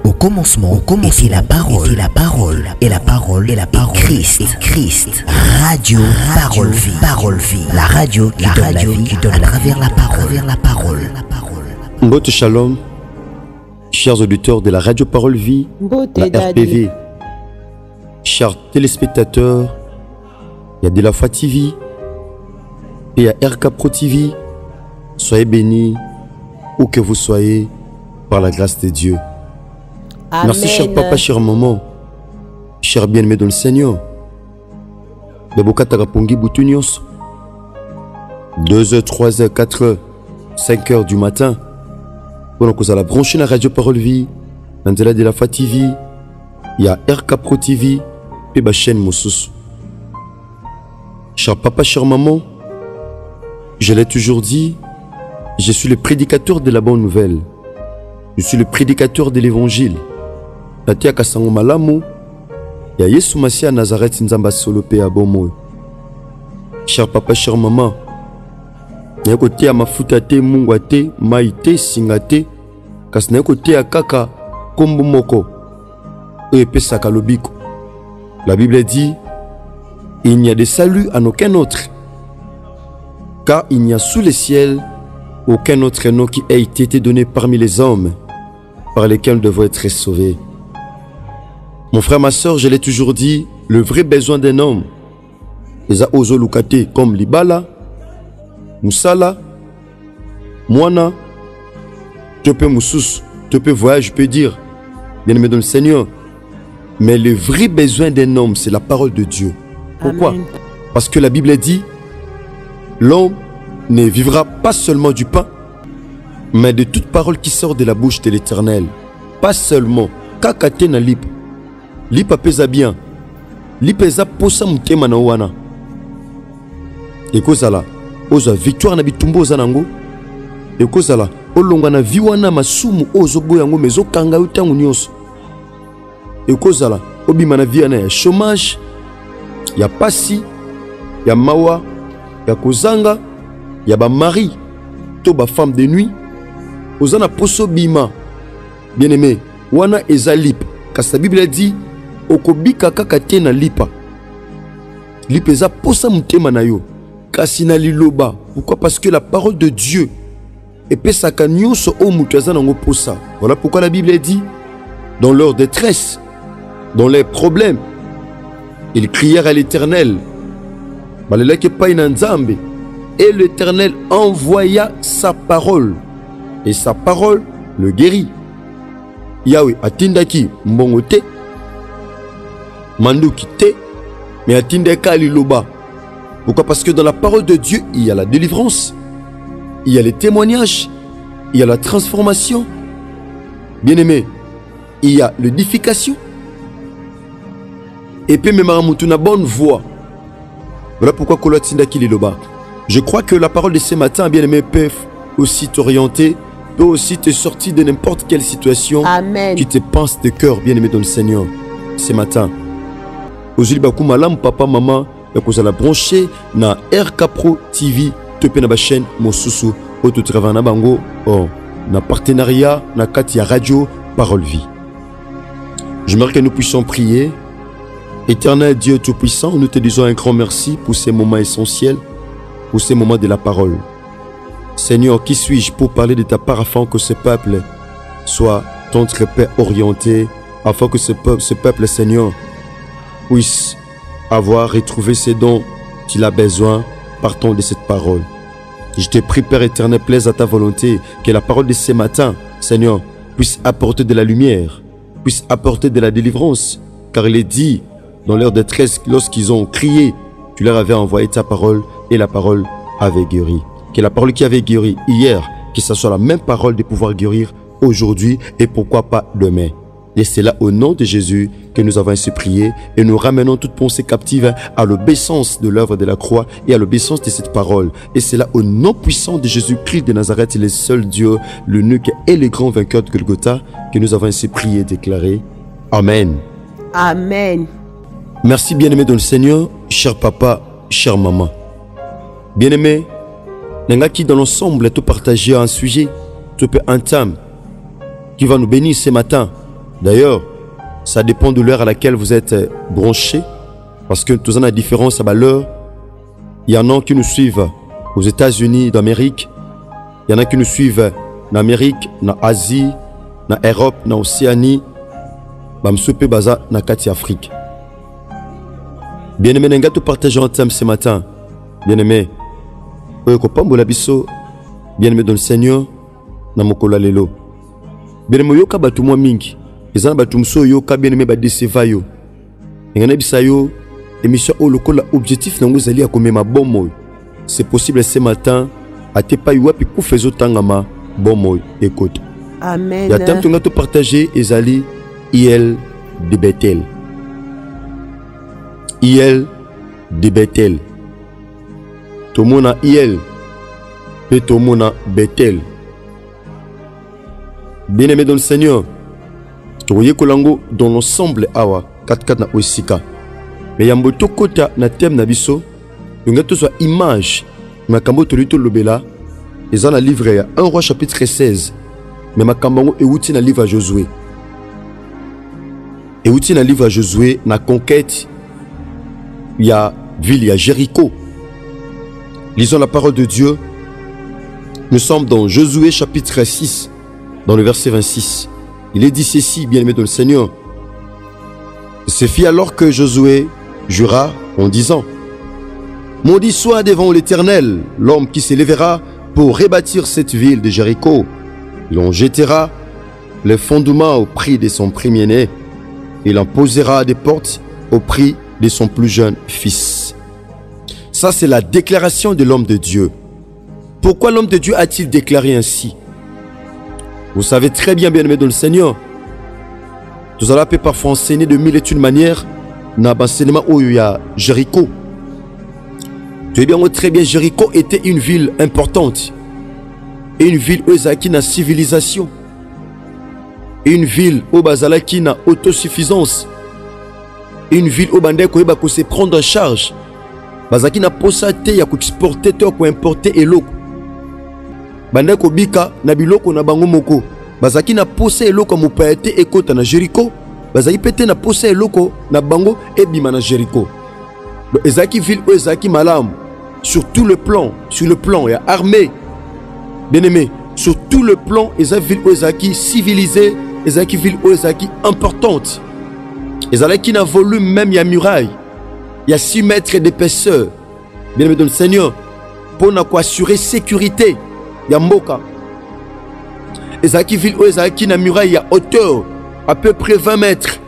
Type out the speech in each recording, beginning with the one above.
Au commencement était la parole, et la parole est Christ. Radio Parole Vie, la radio qui donne la vie à travers la parole. Mbote Shalom, chers auditeurs de la radio Parole Vie, la RPV, chers téléspectateurs, il y a de la Foi TV, et il y a RK Pro TV. Soyez bénis où que vous soyez par la grâce de Dieu. Amen. Merci cher papa, cher maman, cher bien-aimé dans le Seigneur. 2h, 3h, 4h, 5h du matin. Pendant que vous allez brancher la radio Parole Vie, dans de la Foi TV, il y a RK Pro TV, et ma chaîne Moussous. Cher papa, cher maman, je l'ai toujours dit, je suis le prédicateur de la bonne nouvelle. Je suis le prédicateur de l'évangile. Tatia Kasango Malamu, ya Yesu Masia Nazareth Nzamba Solope Abomo. Cher papa, cher maman, na côté ya mafuta te mungwa te maite singate, kasi na côté ya kaka kombo moko e pesaka lobiko. La Bible dit, il n'y a de salut en aucun autre, car il n'y a sous le ciel aucun autre nom qui ait été donné parmi les hommes par lesquels nous devons être sauvés. Mon frère, ma soeur, je l'ai toujours dit, le vrai besoin d'un homme, les Ozo Lukate comme Libala, Moussala, Moana, tu peux Moussous, tu peux voyage, je peux dire, bien-aimé dans le Seigneur. Mais le vrai besoin d'un homme, c'est la parole de Dieu. Pourquoi? Amen. Parce que la Bible dit, l'homme ne vivra pas seulement du pain, mais de toute parole qui sort de la bouche de l'Éternel. Pas seulement, kakate na lip. Lip apesa bien. Lip eza posa mutema na wana. Ekozala, oza victoire na bitumbo oza nango. Ekozala, olonga na vi wana masumu ozo boya ngo mezo kanga utangu nyonso. Ekozala, obima na vi ya chômage, ya pasi, ya mawa, ya kozanga, ya ba mari, to ba femme de nuit. Ozana poso bima. Bien aimé, wana eza lip. Kasi la Bible dit, okobika kaka te na lipa. Lip eza posa mutema na yo. Kasi na liloba. Pourquoi? Parce que la parole de Dieu epesaka nyonso o mutu aza nango posa. Voilà pourquoi la Bible dit, dans leur détresse, dans leurs problèmes, ils crièrent à l'Éternel. Balelaki pa ina Nzambe. Et l'Éternel envoya sa parole. Et sa parole le guérit. Yahweh atindaki mbongote, manduki te, mais atindaka liloba. Pourquoi? Parce que dans la parole de Dieu, il y a la délivrance, il y a les témoignages, il y a la transformation. Bien-aimé, il y a l'édification. Et puis même à bonne voix. Voilà pourquoi Kolo tindaki liloba. Je crois que la parole de ce matin, bien-aimé, peut aussi t'orienter, peut aussi te sortir de n'importe quelle situation. Amen. Qui te pense de cœur, bien-aimé dans le Seigneur, ce matin. Aujourd'hui, malam papa, maman, vous allez brancher na RK Pro TV, tu na chaîne Mosusu, au tout travail na bango, na partenariat, na Katia Radio, Parole Vie. J'aimerais que nous puissions prier. Éternel Dieu Tout-Puissant, nous te disons un grand merci pour ces moments essentiels, pour ces moments de la parole. Seigneur, qui suis-je pour parler de ta part afin que ce peuple soit ton trépas orienté, afin que ce peuple, Seigneur, puisse avoir retrouvé ses dons qu'il a besoin partant de cette parole. Je te prie, Père éternel, plaise à ta volonté, que la parole de ce matin, Seigneur, puisse apporter de la lumière, puisse apporter de la délivrance, car il est dit dans leur détresse, lorsqu'ils ont crié, tu leur avais envoyé ta parole et la parole avait guéri. Que la parole qui avait guéri hier, que ce soit la même parole de pouvoir guérir aujourd'hui et pourquoi pas demain. Et c'est là au nom de Jésus que nous avons ainsi prié et nous ramenons toute pensée captive à l'obéissance de l'œuvre de la croix et à l'obéissance de cette parole. Et c'est là au nom puissant de Jésus-Christ de Nazareth, le seul Dieu, l'unique et le grand vainqueur de Golgotha, que nous avons ainsi prié et déclaré. Amen. Amen. Merci bien-aimé dans le Seigneur, cher papa, chère maman. Bien-aimé, qui dans l'ensemble tout partager un sujet, tout peu intime, qui va nous bénir ce matin. D'ailleurs, ça dépend de l'heure à laquelle vous êtes branché. Parce que tout ça a la différence à l'heure. Il y en a qui nous suivent aux États-Unis d'Amérique. Il y en a qui nous suivent en Amérique, en Asie, en Europe, en Océanie. Bamsoupe baza na kati Afrique. Bien-aimé, nous allons partager un thème ce matin. Bien-aimé, bien-aimé dans le Seigneur, na mokola lelo. Bien-aimé, yoka batu mwa mingi. Ezana batu mso yoka bien-aimé ba deseva yo. Ngana bisa yo émission au lokola objectif nango zali akomema bomo. C'est possible ce matin à te pa yuapi ku fezo tangama bomo écoute. Amen. Ya tam tunga to partager ezali IL de Bethel. IL de Bethel. Tomona IL et Tomona Bethel. Bien-aimé dans le Seigneur, Toye Kolango dans l'ensemble awa 4 na osika. Mais yambo tokota na thème na biso, yonga to soit image makambo tolito lobela, eza na livre ya 1 roi chapitre 16. Mais makambo euti na livre à Josué. Euti na livre à Josué na conquête ya ville ya Jéricho. Lisons la parole de Dieu. Nous sommes dans Josué chapitre 6, dans le verset 26. Il est dit ceci, bien-aimé dans le Seigneur. Ce fit alors que Josué jura en disant: maudit soit devant l'Éternel l'homme qui s'élèvera pour rebâtir cette ville de Jéricho. Il en jettera les fondements au prix de son premier-né. Il en posera des portes au prix de son plus jeune fils. Ça, c'est la déclaration de l'homme de Dieu. Pourquoi l'homme de Dieu a-t-il déclaré ainsi? Vous savez très bien, bien-aimé dans le Seigneur, nous allons parfois enseigner de mille et une manières dans l'enseignement où il y a Jéricho. Tu sais bien, très bien, Jéricho était une ville importante. Et une ville où il y a une civilisation. Une ville où il y a une autosuffisance. Une ville où il y a se prendre en charge. Bazaki na posate ya exporter to ko importer eloko. Banda ko bika na biloko na bango moko. Bazaki na posa eloko mo paete ekota na Jéricho. Bazaki pete na posa eloko na bango ebima na Jéricho. Donc ezaki ville ou ezaki malam sur tout le plan, sur le plan ya armée. Bien-aimé, sur tout le plan ezaki ville ou ezaki civilisée, ezaki ville ou ezaki importante. Ezaki na volume même ya muraille. Il y a 6 mètres d'épaisseur. Bien-aimé dans le Seigneur, pour assurer sécurité. Il y a Mboka. Ezaki ville où Ezaki na muraille, il y a hauteur à peu près 20 mètres.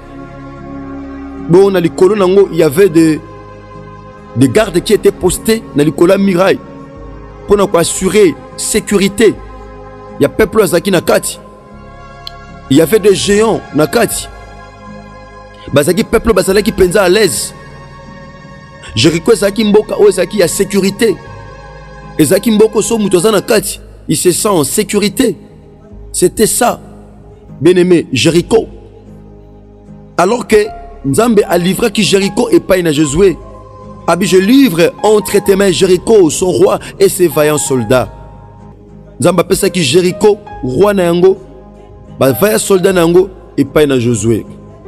Bon, dans les colonnes, il y avait des gardes qui étaient postés dans les colonnes muraille pour assurer sécurité. Il y a peuple Ezaki na kati. Il y avait des géants na kati. Bazaki peuple bazalaki penza à l'aise. Jéricho ezaki mboka o ezaki ya sécurité. Ezaki mboko so mutoza na kati, il se sent en sécurité. C'était ça, bien-aimé, Jéricho. Alors que Nzambe a livré qui Jéricho et pas na Josué. Abi, je livre entre tes mains Jéricho, son roi et ses vaillants soldats. Nzambe appelle ça qui Jéricho, roi na yango, ba vaillants soldats na yango et pas na Josué.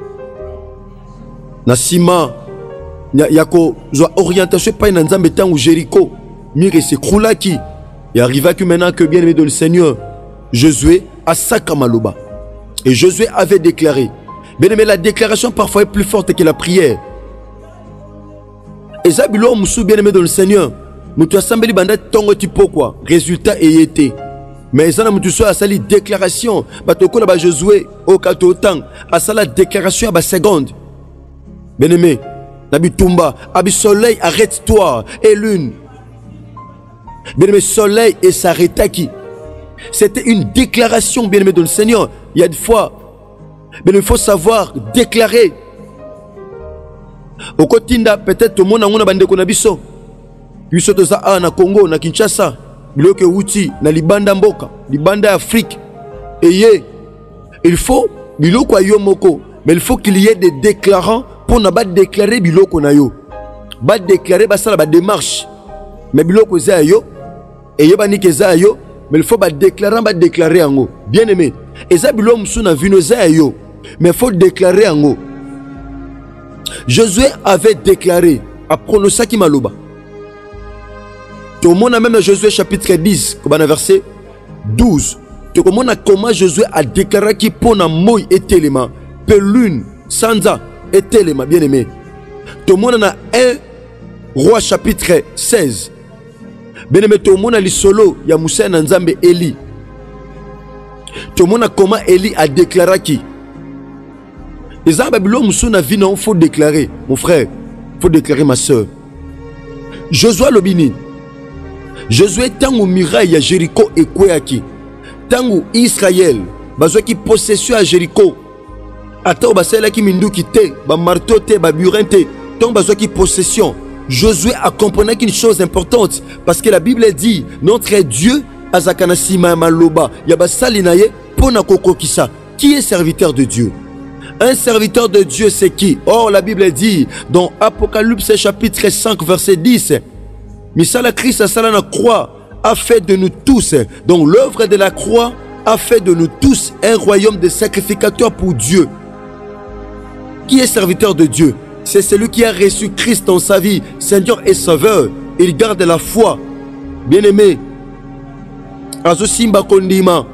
Na sima yako zo orientation pas na Nzambe tangu Jéricho mire se kroulaki. Et arriva que maintenant que bien-aimé dans le Seigneur, Josué a Sakamaloba. Et Josué avait déclaré. Bien-aimé, la déclaration parfois est plus forte que la prière. Et Zabilo Moussou, bien-aimé dans le Seigneur, nous te assemblés banda tongo tipo quoi. Résultat et été. Mais ça nous soit à sali déclaration. Batoko na ba Josué au katotan à sala déclaration à ba seconde. Bien-aimé, Nabi Tumba, Abi soleil, arrête-toi. Et lune. Bien-aimé, soleil et s'arrêta qui? C'était une déclaration, bien-aimé, dans le Seigneur. Il y a des fois, mais il faut savoir déclarer. Au Kotinda, peut-être tout le monde a bande konabiso. Biso to za na Congo, na Kinshasa, biloke uti, na libanda mboka, libanda Afrique. Et il faut biloko ayo moko, mais il faut qu'il y ait des déclarants pour ne pas déclarer biloko na yo. Ba déclarer ba sala ba démarche. Mais biloko za yo et yo ba ni keza yo, mais il faut ba déclarer ango. Bien-aimé, eza biloko msuna vino za yo. mais il faut déclarer en haut. Josué avait déclaré, à prononcer qui maloba. Tout le monde a même Josué chapitre 10, verset 12. Tout le monde a comment Josué a déclaré qui pona moy et téléma, pelune, sanza et téléma, bien aimé. Tout le monde a 1 Roi chapitre 16. Bien aimé, tout le monde a l'isolo, ya Moussa Nanzambe Eli. Tout le monde a comment Eli a déclaré qui. Les Babylone Moussou vie non, faut déclarer, mon frère, faut déclarer ma soeur. Josué Lobini. Josué tangu muraille à Jéricho et Kouéaki. Tangu Israël, bazo qui possession à Jéricho. Attends, basela qui minduki te, ba marteau te, ba burin te, tant bazo qui possession. Josué a compris qu'une chose importante, parce que la Bible dit, notre Dieu, Azakana Sima Maloba, Yabasalinaye, Pona Koko Kisa, qui est serviteur de Dieu. Un serviteur de Dieu, c'est qui? Or, la Bible dit, dans Apocalypse chapitre 5, verset 10, Misala Christ a salana croix, a fait de nous tous, donc l'œuvre de la croix a fait de nous tous un royaume de sacrificateurs pour Dieu. Qui est serviteur de Dieu? C'est celui qui a reçu Christ dans sa vie, Seigneur et Sauveur. Il garde la foi. Bien-aimé, Azo Simba Kondima,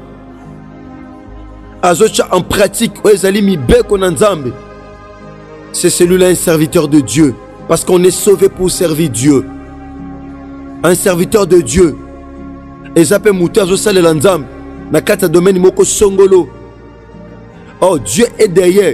Azo en pratique, c'est celui-là un serviteur de Dieu. Parce qu'on est sauvé pour servir Dieu. Un serviteur de Dieu. Et j'appelle Moutazo Salelanzam, Nakata domaine Moko Songolo. Oh, Dieu est derrière.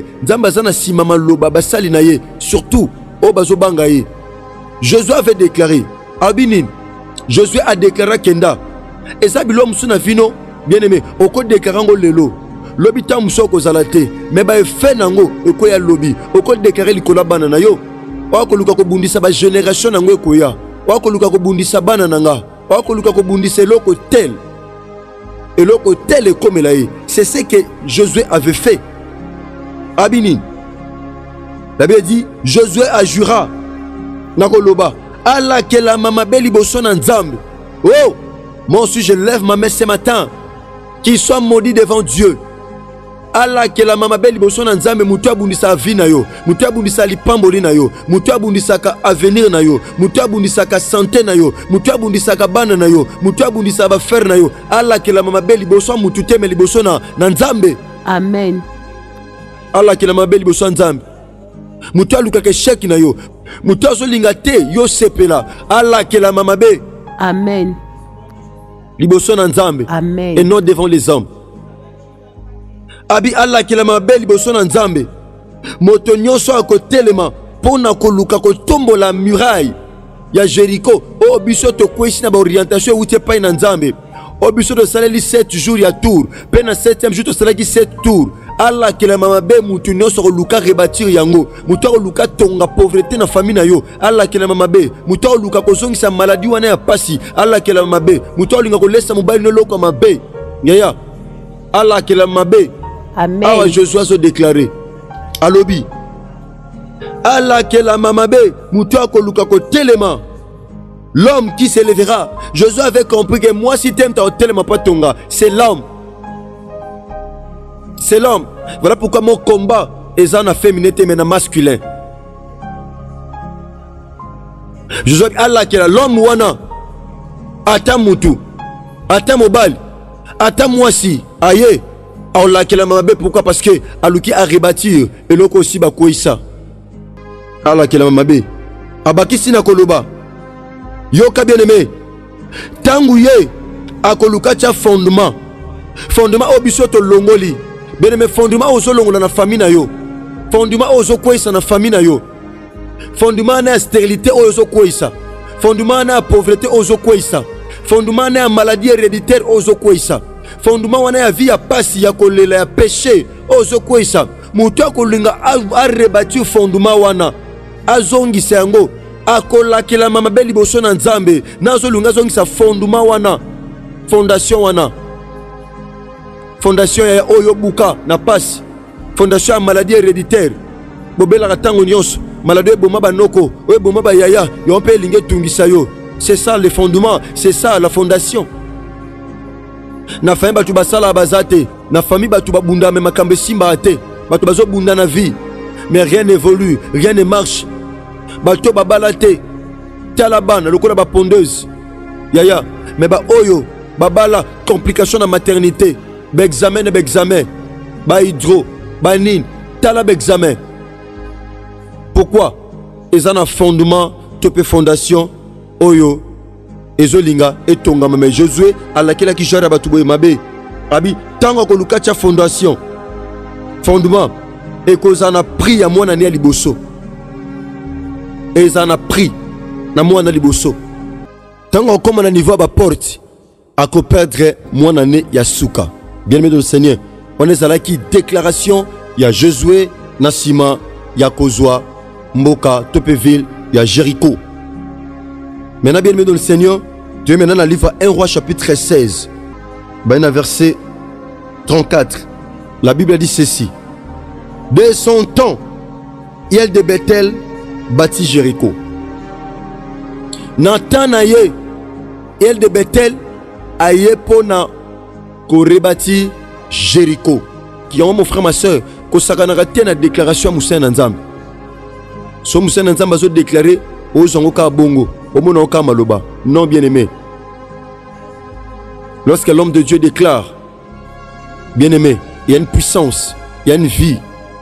Surtout, Josué avait déclaré, Abinin, Josué a déclaré Kenda. Et ça, bilom suna vino, bien aimé, au code déclarant lelo. Lobi ta musoko zalate, mais ba fait nango, au koya lobby, au code déclaré likola banana yo. Wako luka ko bundisa ba génération nango koya. Wako luka ko bundisa banana. Wako luka ko bundisa loko tel. Et l'autre tel est comme il a eu. C'est ce que Josué avait fait. Abinin. La Bible dit, Josué a jura. Nakoloba. Allah que la mama beli boson en zambe. Oh, moi aussi je lève ma main ce matin. Qu'il soit maudit devant Dieu. Allah que la mama beli boson en zambe. Moutou abundisa vie na yo. Moutou abundisa lipamboli na yo. Moutou abundisa ka avenir na yo. Moutou abundisa ka santé na yo. Moutou abundisa ka bana na yo. Moutou abundisa ba faire na yo. Allah que la mama beli boson moutou teme li boson na nzambe. Amen. Allah que la mama beli boson nzambe. Moutou aluka ke chèque na yo. Moutou azolinga te yo sepela. Allah que la mama be. Amen. Li boson nzambe. Amen. Et non devant les hommes. Abi Allah ki la mabe liboso na nzambe moto nyonso akotelema pona koluka kotombo la muraille ya Jéricho o biso to kwesi na ba orientation utie pa na nzambe o biso to saleli 7 jours ya tour pe na 7e jour to salaki 7 tours. Allah ki la mabe mutu nyonso koluka rebâtir yango mutu koluka tonga pauvreté na famille na yo. Allah ki la mabe mutu koluka kozongisa maladie wana ya pasi. Allah ki la mabe mutu kolinga kolesa mobali no loko mabe yaya. Allah ki la mabe. Amen. Ah, Josué a déclaré. Alobi. Allah que la mamabe, moutoua koluka ko telema. L'homme qui s'élèvera. Josué avait compris que moi si t'aimes ta telema pas tonga, c'est l'homme. C'est l'homme. Voilà pourquoi mon combat est en féminité mais en masculin. Josué Allah que l'homme wana. Ata moutou. Ata mobile. Ata moisi. Aye. Allah que la mamabe pourquoi parce que aluki a rebâtir et loko aussi ba koisa. Allah que la mamabe abaki sina koloba yoka bien aimé tangu ye akoluka cha fondement obiso to longoli bien aimé fondement ozo longola na famille na yo fondement ozo koisa na famille na yo fondement na stérilité ozo koisa fondement na pauvreté ozo koisa fondement na maladie héréditaire ozo koisa fondement wana ya vie ya pasi ya kolela ya péché ozo koisa mutu akolinga a rebâtir fondement wana azongisa yango akolakela mama beli boso na nzambe nazolunga azongisa fondement wana fondation wana fondation ya oyo buka na pasi fondation ya maladie héréditaire bobelaka tango nyonso maladie eboma banoko oyo eboma bayaya yo mpe elingi etungisa yo. C'est ça le fondement, c'est ça la fondation. Na famille batu basala bazate, na famille batu babunda me makambe simba ate. bato bazo bunda na vie, mais rien n'évolue, rien ne marche. Bato babalate, talabana, lokola ba pondeuse. Yaya, mais ba oyo, babala, complication na maternité, ba examen, ba hydro, ba nin, talab examen. Pourquoi? Ils ont un fondement, topé fondation, oyo, ezolinga, etonga, mais Josué, à laquelle qui jara batuboye mabe. Abi, tango ko lukacha fondation, fondement, et qu'on en a pris à moi n'année à liboso. Et ils en a pris na moi na liboso. Tango comme on a niveau à la porte, à ko perdre moi n'année yasuka. Bien aimé de le Seigneur, on est à la qui déclaration, il y a Josué, Nassima, il y a Kozwa, Mboka, Topeville, il y a Jéricho. Maintenant, bien aimé dans le Seigneur, Dieu maintenant dans le livre 1 Roi chapitre 16, verset 34. La Bible dit ceci. De son temps, Hiel de Bethel bâtit Jéricho. Natanaye, Hiel de Bethel aye pona korebati Jéricho. Qui ont mon frère, ma soeur, que ça a raté la déclaration à Moussa Nanzam. So Moussa Nanzam a déclaré aux Zongoka Bongo, au Monoka Maloba. Non, bien aimé. Lorsque l'homme de Dieu déclare, bien aimé, il y a une puissance, il y a une vie.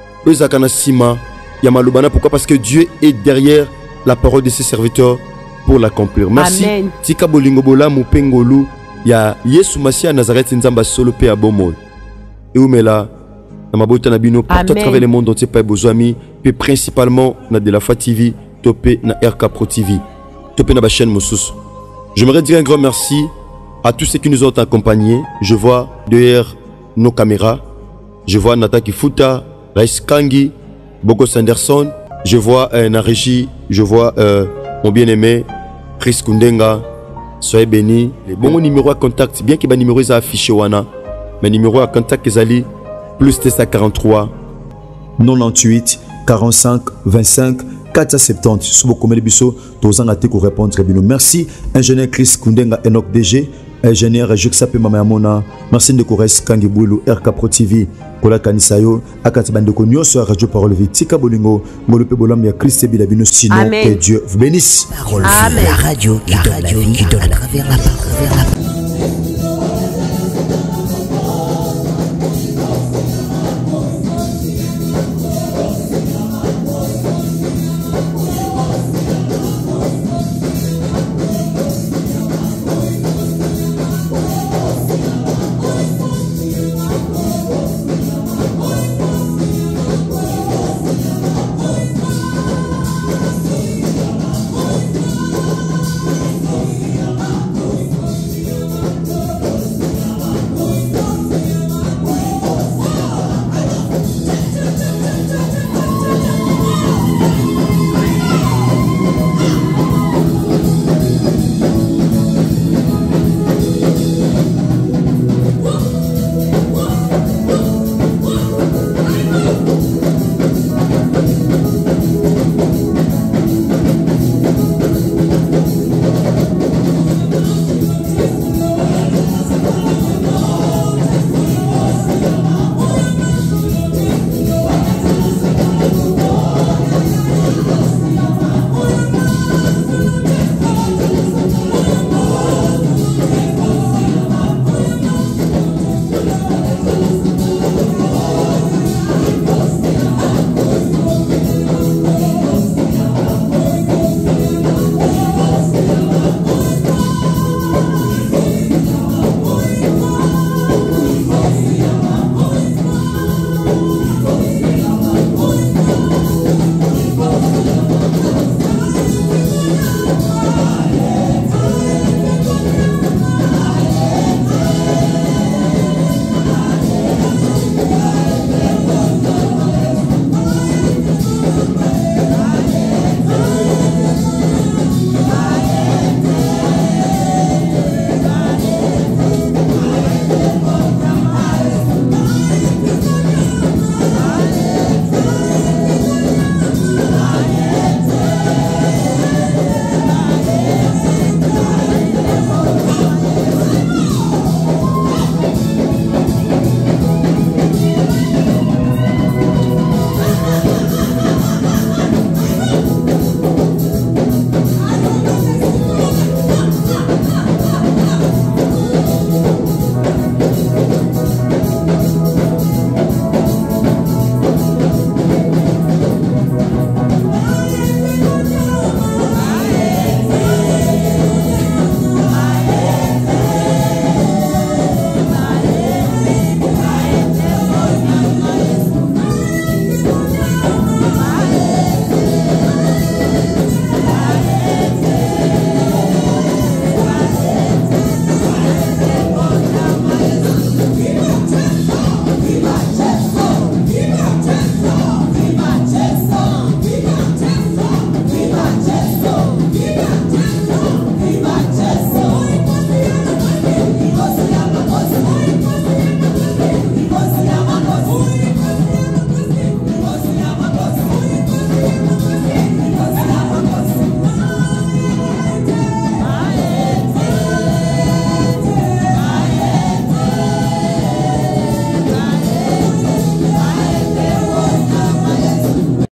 Pourquoi? Parce que Dieu est derrière la parole de ses serviteurs pour l'accomplir. Merci. Tika bolingo bola mupengolu ya Yesu Masia Nazareth nzamba solo pe abomo. Et où mela na mabota na bino partout à travers le monde entier pa bozwami pe principalement na de la Foi TV, topé na RK Pro TV, topé na ba chaîne Mosus. J'aimerais dire un grand merci à tous ceux qui nous ont accompagnés. Je vois derrière nos caméras, je vois Nata Kifuta, Rice Kangi, Bogo Sanderson, je vois na régie, je vois mon bien-aimé Chris Kundenga. Soyez bénis. Les bons numéros à contact, bien que les numéros soient affichés wana, mais numéro à contact est allé plus 43 98 45 25 470. Si vous avez des questions, vous allez répondre. Merci, ingénieur Chris Kundenga Enoch DG, ingénieur Juxape Mamayamona, merci de Kores Kangibulu, RK Pro TV, Kola Kanisayo, Akatibande Konyo sur Radio Parole Vie, Tika Bolingo, Molope Bolam, ya Christ Bilabino, sinon que Dieu vous bénisse. Parole Vie, la radio qui donne la vie à travers la parole.